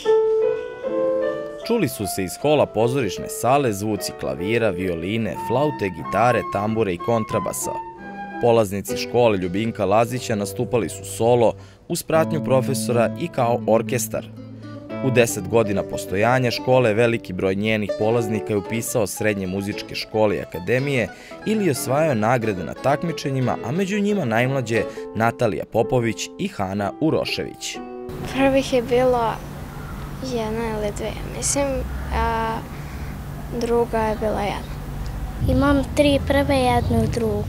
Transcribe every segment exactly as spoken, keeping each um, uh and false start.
Čuli su se iz hola pozorišne sale zvuci klavira, violine, flaute, gitare, tambure i kontrabasa. Polaznici škole Ljubinka Lazića nastupali su solo, uz pratnju profesora i kao orkestar. U deset godina postojanja škole veliki broj njenih polaznika je upisao srednje muzičke škole i akademije ili osvajao nagrade na takmičenjima, a među njima najmlađe Natalija Popović i Hana Urošević. Prvih je bilo jedna ili dve, mislim, a druga je bila jedna. Imam tri prve, jednu drugu.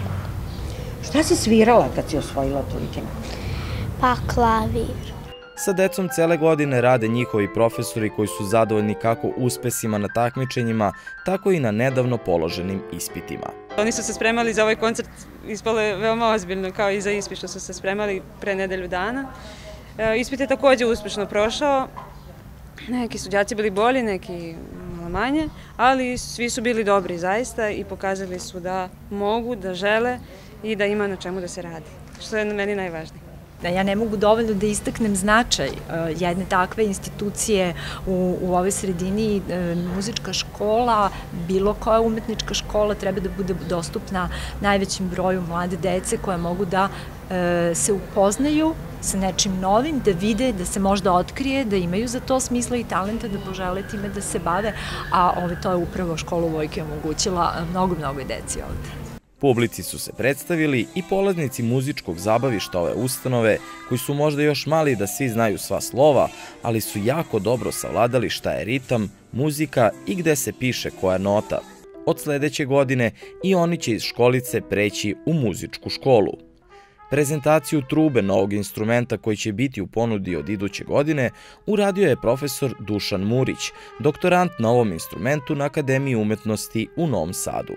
Šta si svirala kad si osvojila tolike nagrade? Pa klavir. Sa decom cele godine rade njihovi profesori koji su zadovoljni kako uspesima na takmičenjima, tako i na nedavno položenim ispitima. Oni su se spremali za ovaj koncert, ispalo je veoma ozbiljno, kao i za ispit što su se spremali pre nedelju dana. Ispit je takođe uspešno prošao. Neki su đaci bili bolji, neki malo manje, ali svi su bili dobri zaista i pokazali su da mogu, da žele i da ima na čemu da se radi, što je meni najvažnije. Ja ne mogu dovoljno da istaknem značaj jedne takve institucije u, u ovoj sredini. Muzička škola, bilo koja umetnička škola treba da bude dostupna najvećem broju mlade dece koja mogu da e, se upoznaju sa nečim novim, da vide, da se možda otkrije, da imaju za to smisla i talenta, da požele time da se bave, a ove, to je upravo škola Vojke omogućila mnogo, mnogo deci ovde. Publici su se predstavili i polaznici muzičkog zabavišta ove ustanove, koji su možda još mali da svi znaju sva slova, ali su jako dobro savladali šta je ritam, muzika i gde se piše koja nota. Od sledeće godine i oni će iz školice preći u muzičku školu. Prezentaciju trube novog instrumenta koji će biti u ponudi od iduće godine uradio je profesor Dušan Murić, doktorant na ovom instrumentu na Akademiji umetnosti u Novom Sadu.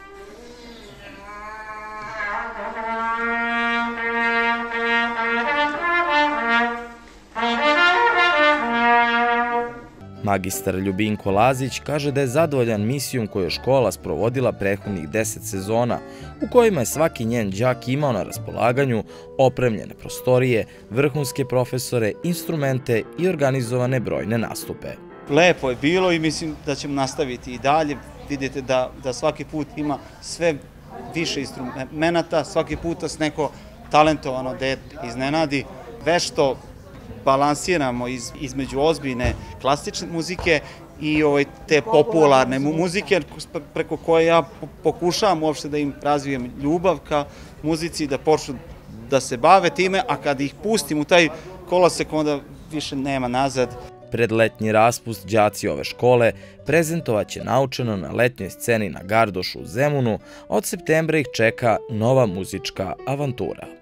Magistar Ljubinko Lazić kaže da je zadovoljan misijom koju je škola sprovodila prethodnih deset sezona, u kojima je svaki njen đak imao na raspolaganju opremljene prostorije, vrhunske profesore, instrumente i organizovane brojne nastupe. Lepo je bilo i mislim da ćemo nastaviti i dalje. Vidite da, da svaki put ima sve više instrumenta, svaki put nas neko talentovano dete iznenadi, vešto balansiramo iz, između ozbiljne klasične muzike i ovaj, te popularne muzike preko koje ja pokušavam uopšte da im razvijem ljubav ka muzici, da počnu da se bave time, a kad ih pustim u taj kolosek onda više nema nazad. Pred letnji raspust đaci ove škole prezentovaće naučeno na letnjoj sceni na Gardošu u Zemunu, od septembra ih čeka nova muzička avantura.